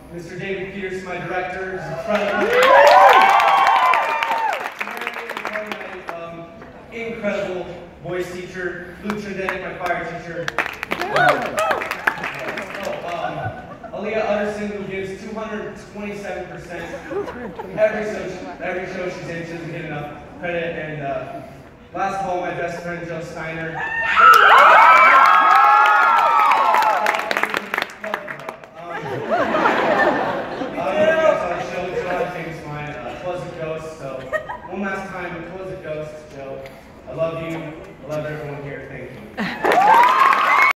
Mr. David Peters, my director, is incredible. Incredible voice teacher. Luke Trindetic, my choir teacher. Aaliyah Utterson, who gives 227%. Every show she's in, she doesn't get enough credit. And last of all, my best friend, Joe Steiner. One last time, Close It Ghost, Joe. I love you. I love everyone here. Thank you.